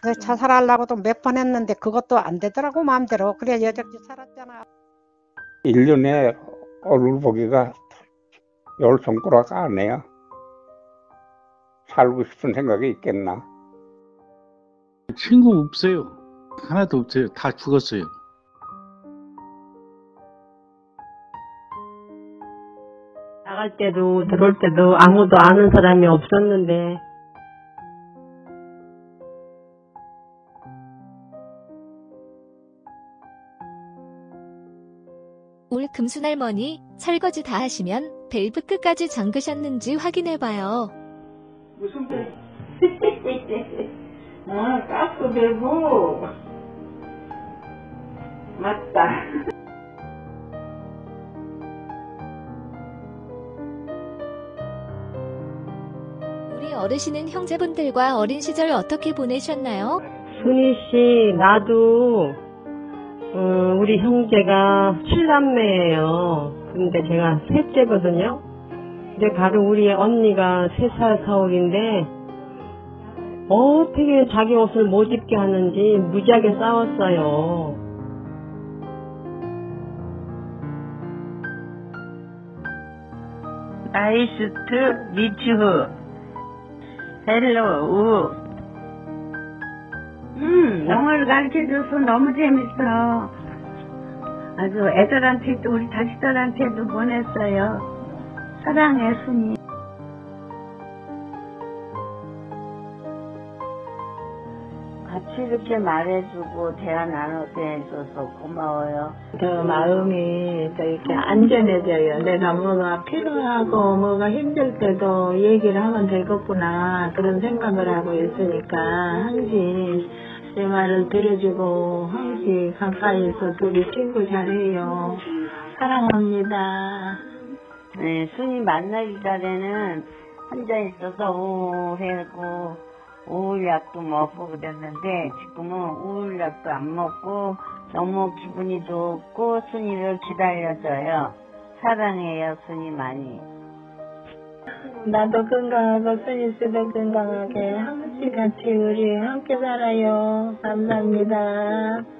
그래서 자살하려고도 몇 번 했는데 그것도 안 되더라고 마음대로. 그래 여적지 살았잖아. 1년에 얼굴 보기가 10손가락 안 해요. 살고 싶은 생각이 있겠나? 친구 없어요. 하나도 없어요. 다 죽었어요. 나갈 때도 들어올 때도 아무도 아는 사람이 없었는데 올 금순할머니 설거지 다 하시면 밸브 끝까지 잠그셨는지 확인해봐요. 무슨 배? 가스 밸브. 맞다. 우리 어르신은 형제분들과 어린 시절 어떻게 보내셨나요? 순희 씨, 나도 우리 형제가 7남매예요. 근데 제가 셋째거든요. 근데 바로 우리 언니가 3살 사옥인데 어떻게 자기 옷을 못 입게 하는지 무지하게 싸웠어요. 나이스 투 미츠 헬로 우. 영어를 가르쳐줘서 너무 재밌어. 아주 애들한테도 우리 자식들한테도 보냈어요. 사랑해 순이. 같이 이렇게 말해주고 대화 나누게 해줘서 고마워요. 더 마음이 더 이렇게 안전해져요. 내가 뭐가 필요하고 뭐가 힘들 때도 얘기를 하면 되겠구나 그런 생각을 하고 있으니까 항상 내 말을 들어주고 항상 가까이서 둘이 친구 잘해요. 사랑합니다. 네, 순이 만나기 전에는 혼자 있어서 우울하고 우울약도 먹고 그랬는데 지금은 우울약도 안 먹고 너무 기분이 좋고 순이를 기다려줘요. 사랑해요, 순이 많이. 나도 건강하고 순이 씨도 건강하게 항상 같이 우리 함께 살아요. 감사합니다.